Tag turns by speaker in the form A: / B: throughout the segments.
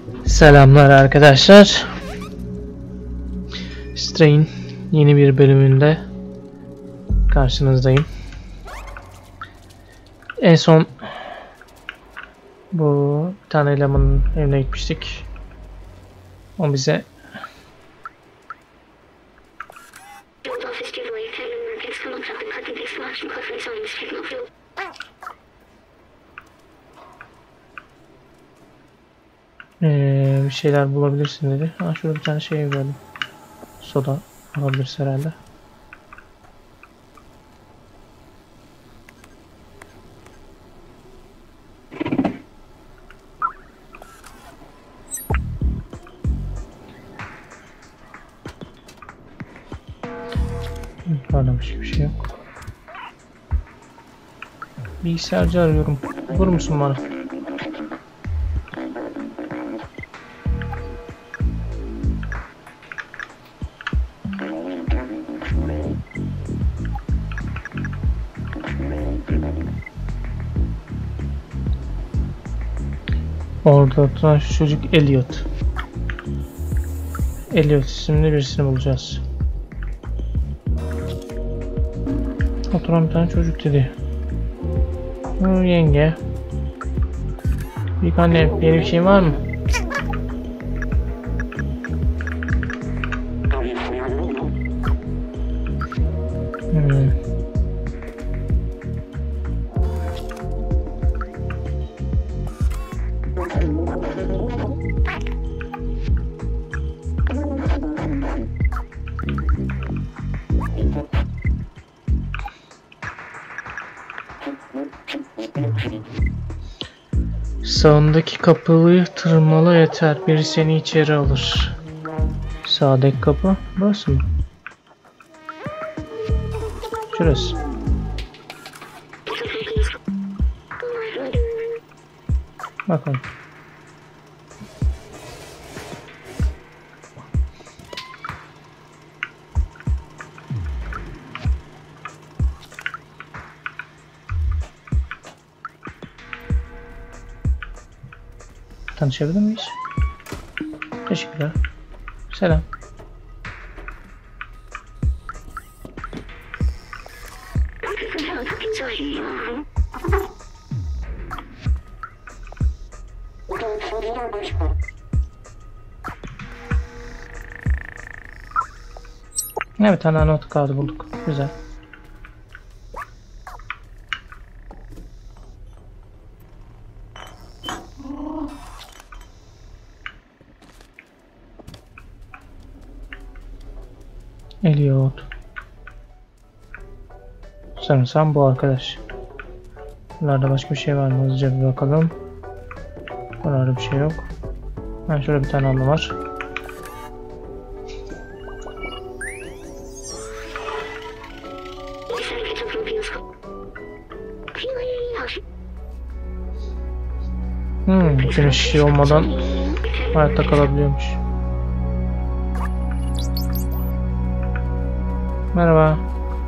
A: Selamlar arkadaşlar. Stray'in yeni bir bölümünde karşınızdayım. En son bu bir tane elemanın evine gitmiştik. O bize bir şeyler bulabilirsin dedi. Ha, şurada bir tane şey gördüm. Soda alabiliriz herhalde. Pardon, bir şey yok. Bilgisayarcı arıyorum. Bulur musun bana? Orada oturan şu çocuk Elliot. Elliot isimli birisini bulacağız. Oturan bir tane çocuk dedi. Yenge. Bir anne, yeni bir şey var mı? Sağındaki kapıyı tırmala yeter. Biri seni içeri alır. Sağdaki kapı burası mı? Şurası. Bakalım. Tanışabilir miyiz? Teşekkürler. Selam. Evet, ana not kağıdı bulduk. Güzel. Elliot. Sanırsam bu arkadaş. Bunlarda başka bir şey var mı? Hızlıca bir bakalım. Buralarda bir şey yok. Ha, şurada bir tane anlı var. Güneş şey olmadan hayatta kalabiliyormuş. Merhaba.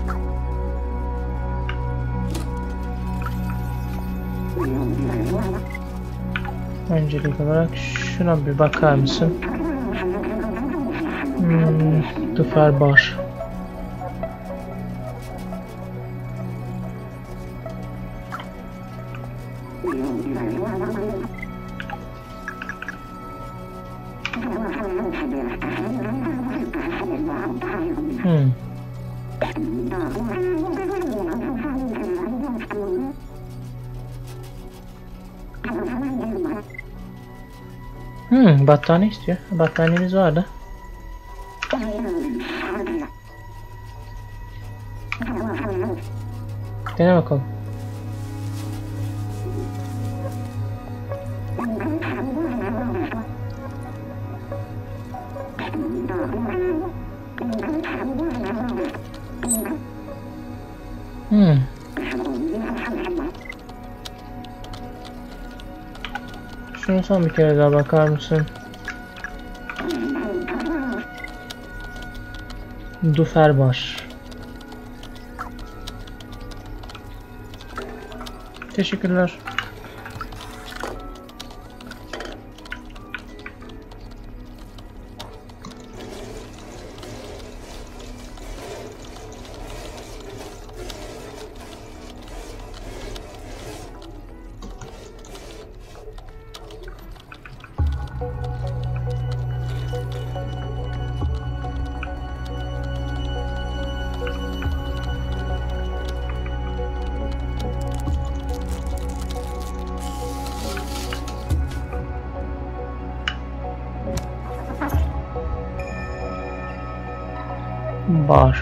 A: Öncelik olarak şuna bir bakar mısın? Dufer bar. Battaniye istiyor. Battaniyemiz vardı. Dene bakalım. Şunu son bir kere daha bakar mısın? Dufer bar. Teşekkürler. Bar.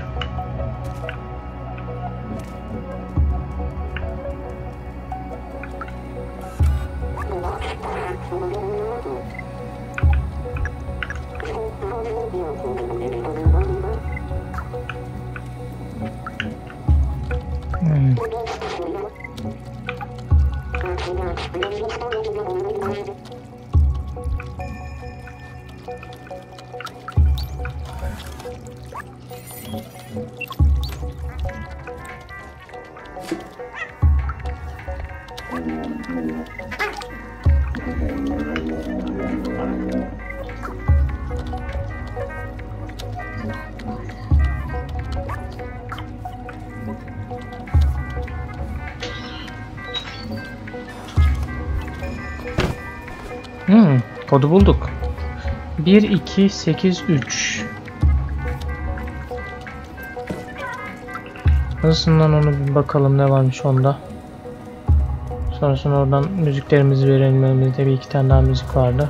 A: Kodu bulduk. 1283. Hızından onu bir bakalım ne varmış onda. Sonrasında oradan müziklerimizi verelim. Elimizde bir iki tane daha müzik vardı.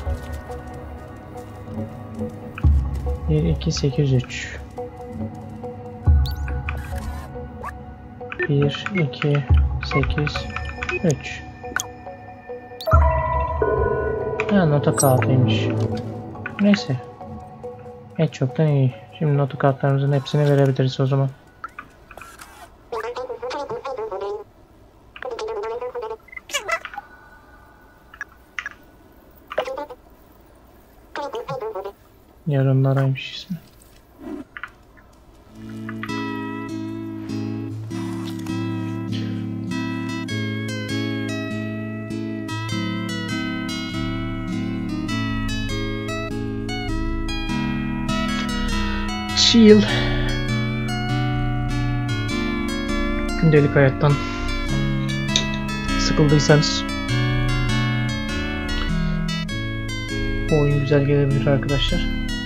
A: 1283. 1283. Ha, nota kağıtıymış. Neyse. En çoktan iyi. Şimdi nota kartlarımızın hepsini verebiliriz o zaman. Yarınlaraymış ismi. Chill. Gündelik hayattan sıkıldıysanız bu oyun güzel gelebilir arkadaşlar.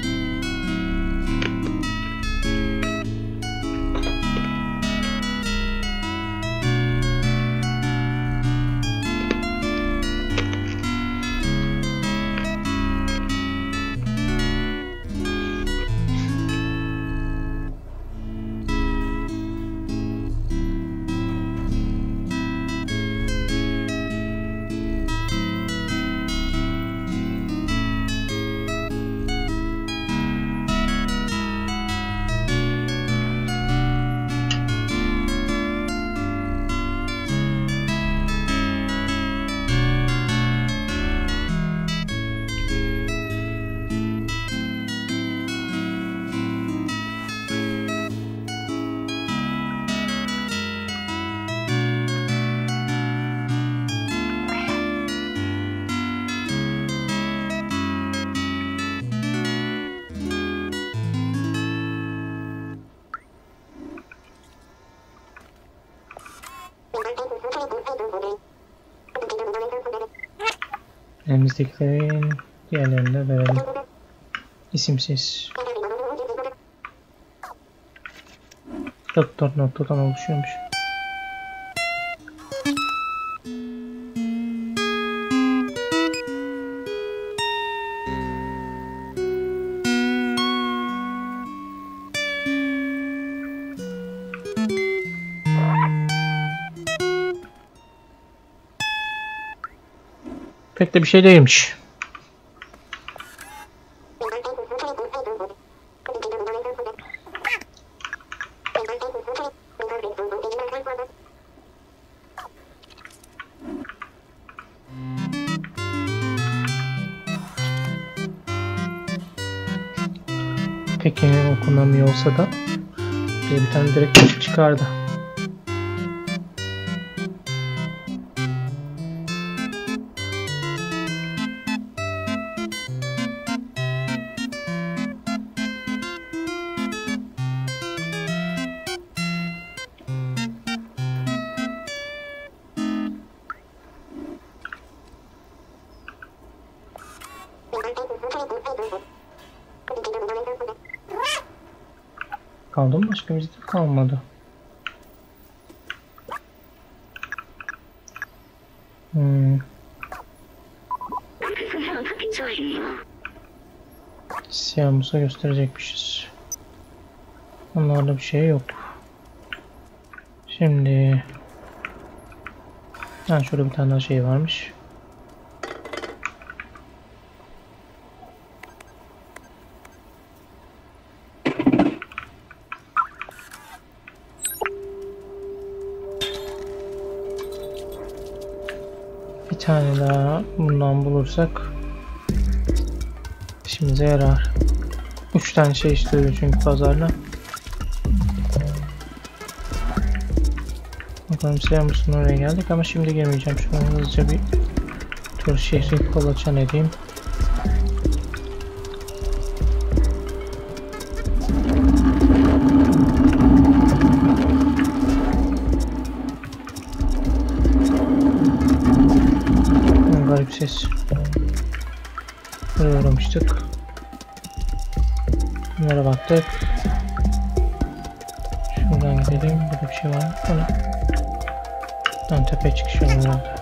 A: Elimizdekilerin diğerlerini de verelim. İsimsiz. 4 noktadan oluşuyormuş. Pek de bir şey değilmiş. Peki okunamıyor olsa da bir tane direkt çıkardı. Kaldı mı? Başka bir şey kalmadı. Siyahımıza gösterecekmişiz. Onlarda bir şey yok. Şimdi şurada bir tane daha şey varmış. Bir tane daha bundan bulursak işimize yarar. 3 tane şey istiyor çünkü pazarda. Bakalım Seamus'un oraya geldik ama şimdi girmeyeceğim. Şunu hızlıca bir tur şehri kolaçan edeyim. Garip ses. Buraya uğramıştık. Bunlara baktık. Şuradan gidelim. Burada bir şey var mı? O ne? Ön tepe çıkışı herhalde.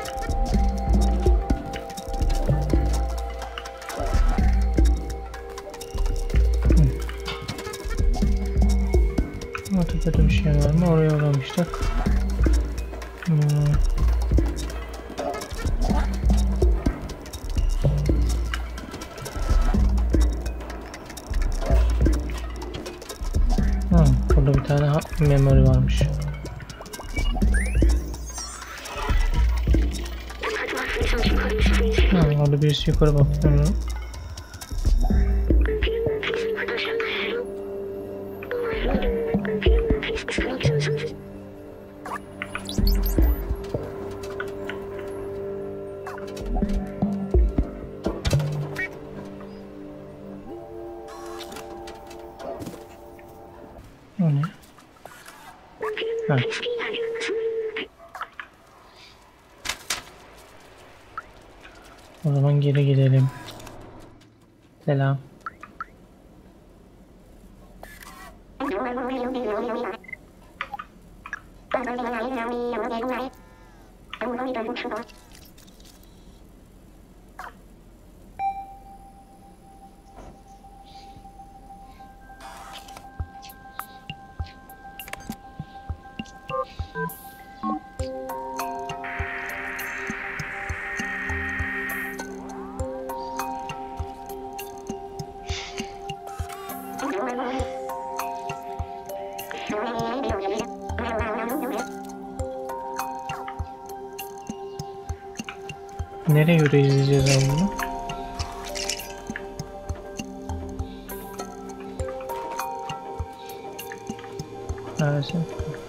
A: O tepede bir şey var mı? Oraya uğramıştık. Burada bir tane memory varmış. Orada birisi yukarı bakıyor. O ne? Ha. O zaman geri gidelim. Selam. Nereye göre izleyeceğiz bunu? Neredesin?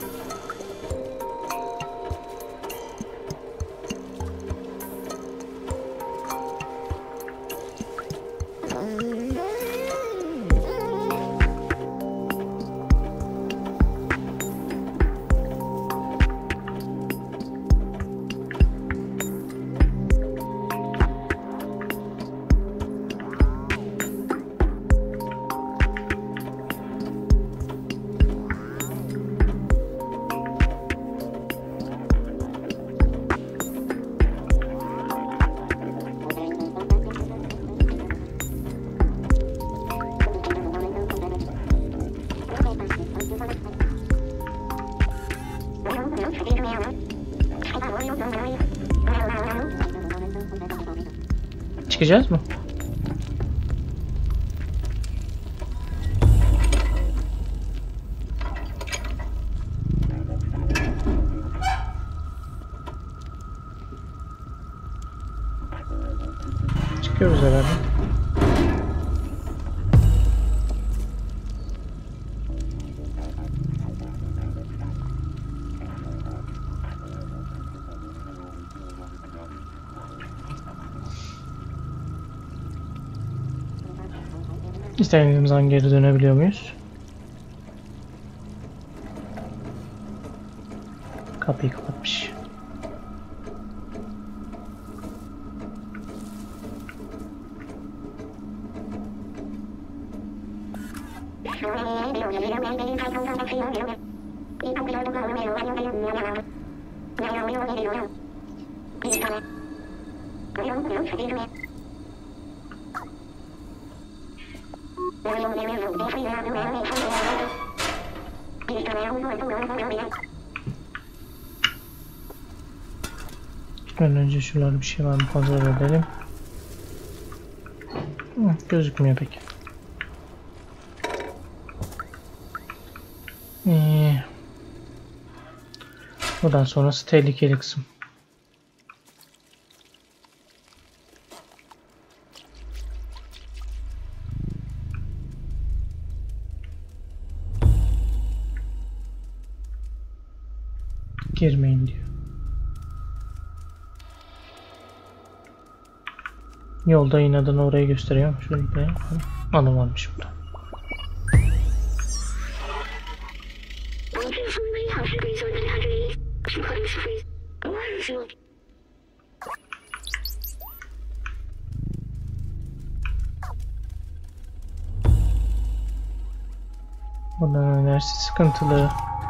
A: Çıkacağız mı? Çıkıyoruz herhalde. İstediğimiz zaman geri dönebiliyor muyuz? Kapıyı kapatmış. Gitmeden önce şuralarda bir şey var mı kontrol edelim. Gözükmüyor pek. Buradan sonrası tehlikeli kısım. Girmeyin diyor. Yolda inadına orayı gösteriyor. Şöyle anı varmış burada. Bunların enerjisi sıkıntılı.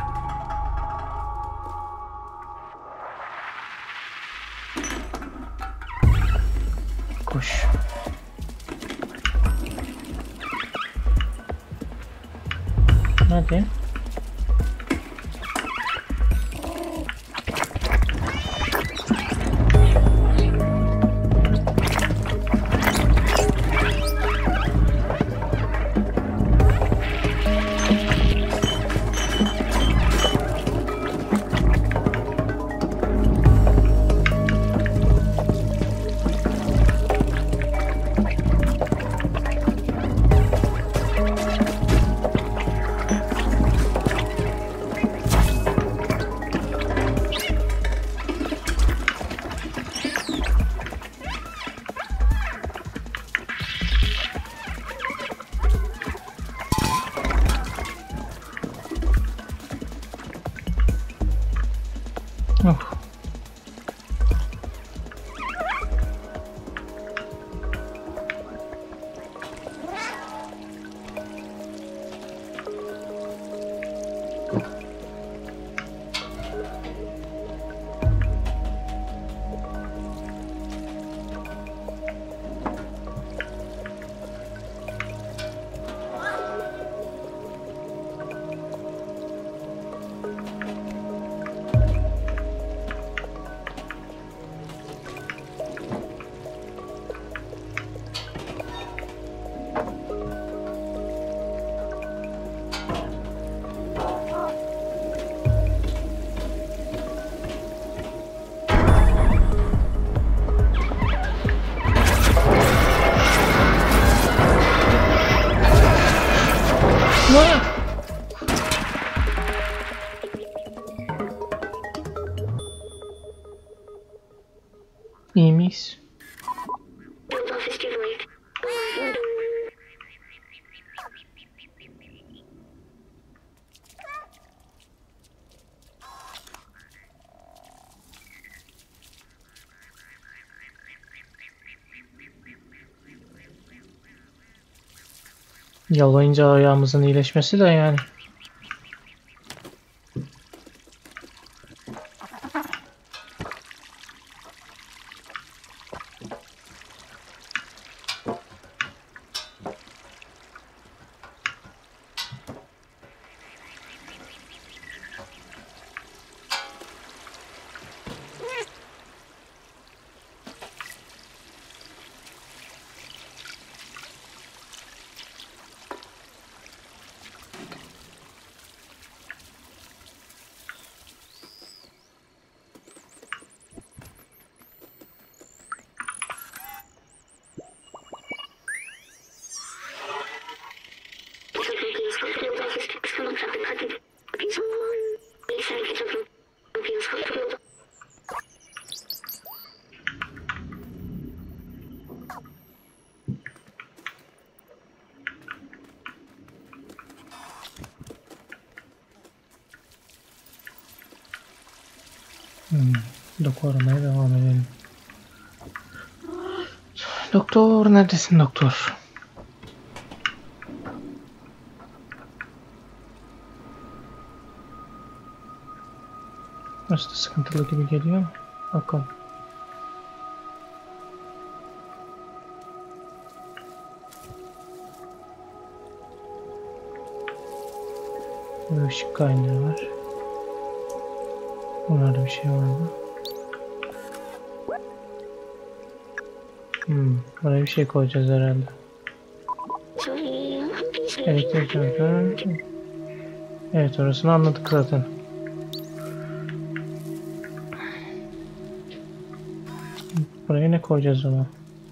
A: Koş. Hadi. Oh. İyi miyiz? Yalayınca ayağımızın iyileşmesi de yani. Doku aramaya devam edelim. Doktor neredesin doktor? Burası da sıkıntılı gibi geliyor. Bakalım. Bir ışık kaynağı var. Bunlarda bir şey var mı? Buraya bir şey koyacağız herhalde. Elektrik çarpı. Evet, orasını anladık zaten. Buraya ne koyacağız ona?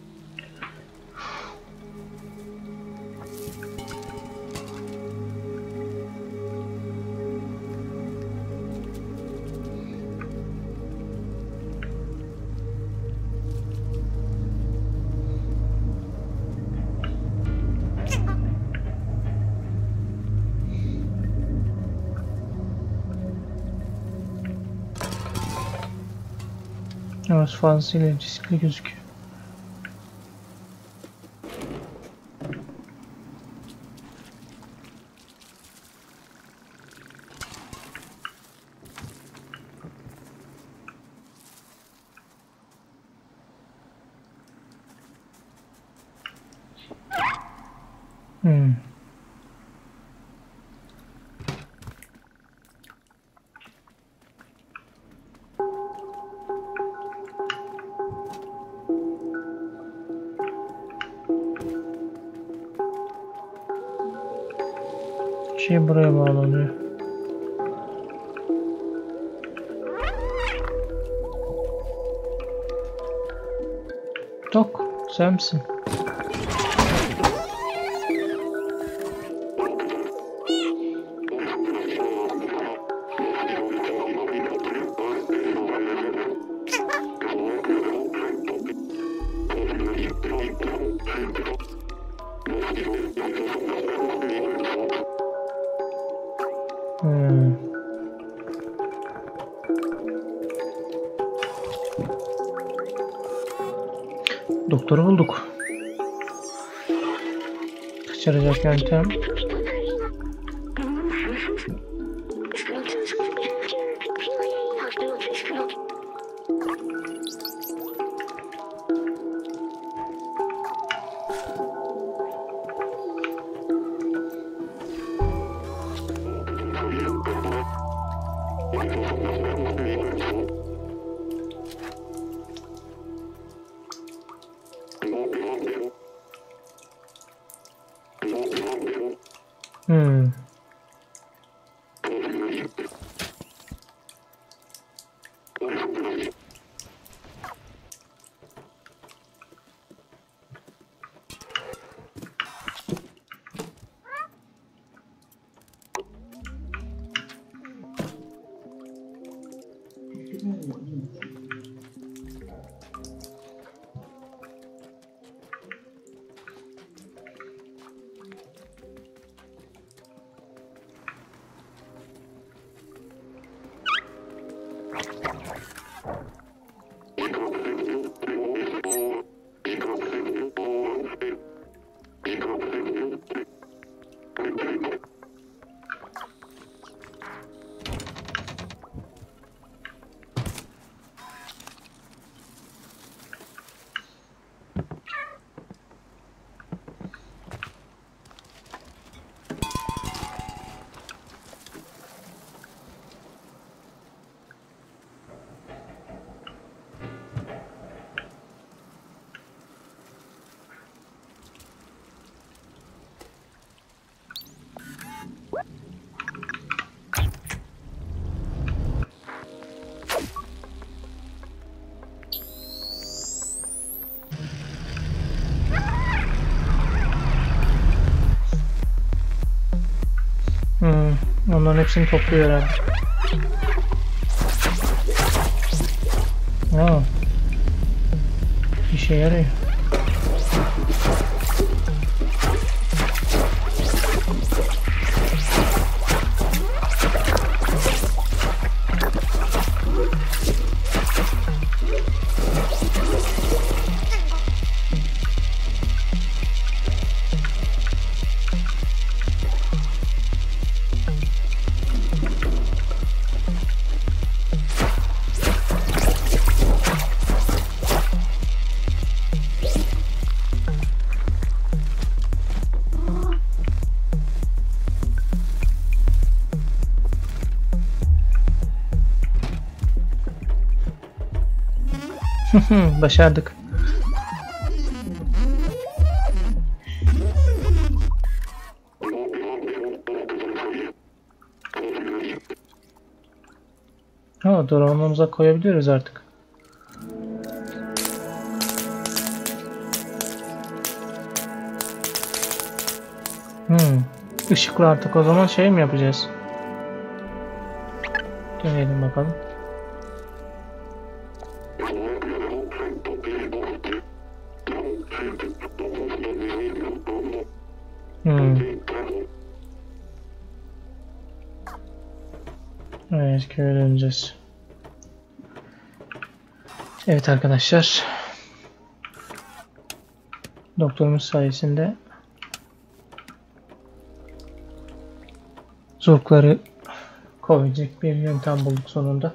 A: Evet, fazlasıyla riskli gözüküyor. Şey buraya bağlanıyor. Dok, sen misin? Doktoru bulduk. Kaçıracak yöntem. Onların hepsini topluyor herhalde. Aa, işe yarıyor. Başardık. Ha, drone'umuza koyabiliyoruz artık. Işıklı artık o zaman şey mi yapacağız? Deneyelim bakalım. Evet, köye döneceğiz. Evet arkadaşlar. Doktorumuz sayesinde zorkları kovacak bir yöntem bulduk sonunda.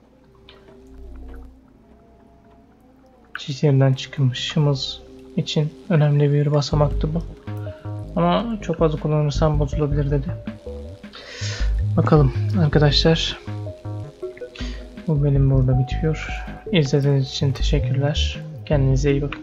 A: Çiğdemden çıkmışımız için önemli bir basamaktı bu. Ama çok fazla kullanırsam bozulabilir dedi. Bakalım arkadaşlar. Bu benim burada bitiyor. İzlediğiniz için teşekkürler. Kendinize iyi bakın.